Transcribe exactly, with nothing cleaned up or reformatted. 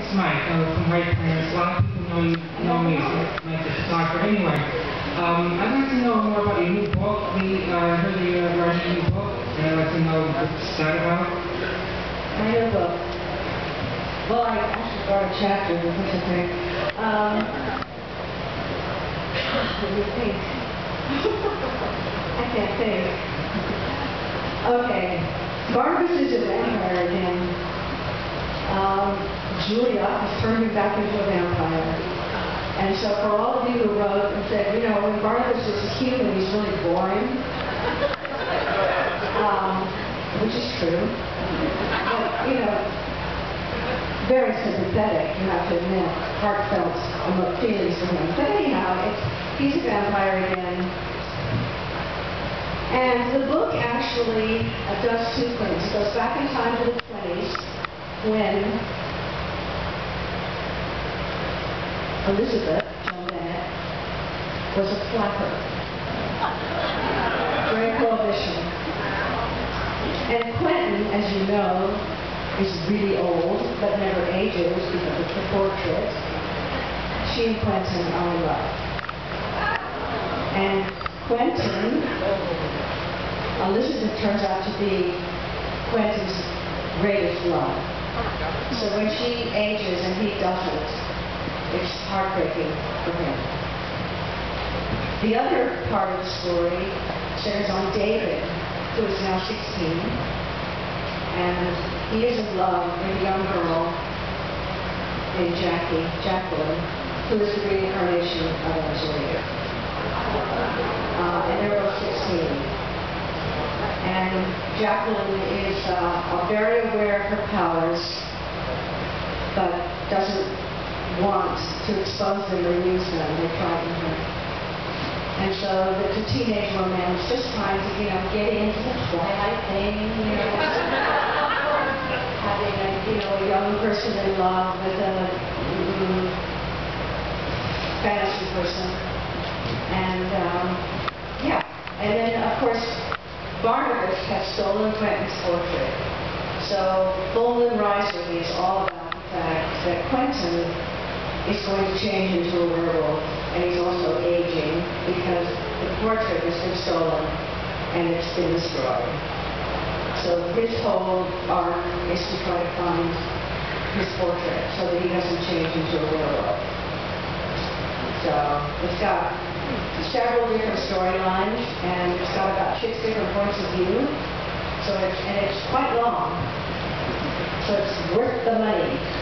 it's Mike uh, from White Plains. A lot of people know you, know me, so Mike the photographer. Anyway, um, I'd like to know more about your new book. We uh, heard that you're writing a new book, and I'd like to know what's that about. My new book. Well, I actually wrote a chapter, which is great. Um, what do you think? I can't think. Okay, Barnabas is a vampire again. Um, Julia has turned him back into a vampire. And so for all of you who wrote and said, you know, when Barnabas is a human, he's really boring. Um, which is true. But, you know, very sympathetic, you have to admit, heartfelt feelings for him. But anyhow, it's, he's a vampire again. And the book actually uh, does two things. It goes back in time to the twenties, when Elizabeth, Joan Bennett, was a flapper during Prohibition. And Quentin, as you know, is really old, but never ages because of the portrait. She and Quentin are in love. And Quentin, Elizabeth turns out to be Quentin's greatest love. So when she ages and he doesn't, it's heartbreaking for him. The other part of the story centers on David, who is now sixteen, and he is in love with a young girl named Jackie, Jacqueline, who is the reincarnation of Angelina. Uh, and they're both sixteen. And Jacqueline is uh, very aware of her powers, but doesn't want to expose them or use them. They frighten her. And so it's a teenage romance, just trying to, you know, get into the Twilight thing, you know, having a, you know, a young person in love with a mm, fantasy person. And, um, yeah. And then, of course, Barnabas has stolen Quentin's portrait. So Full Moon Rising is all about the fact that Quentin is going to change into a werewolf, and he's also aging because the portrait has been stolen and it's been destroyed. So his whole arc is to try to find his portrait so that he doesn't change into a werewolf. So it's got several different storylines, and it's got about six different points of view. So it's, and it's quite long. So it's worth the money.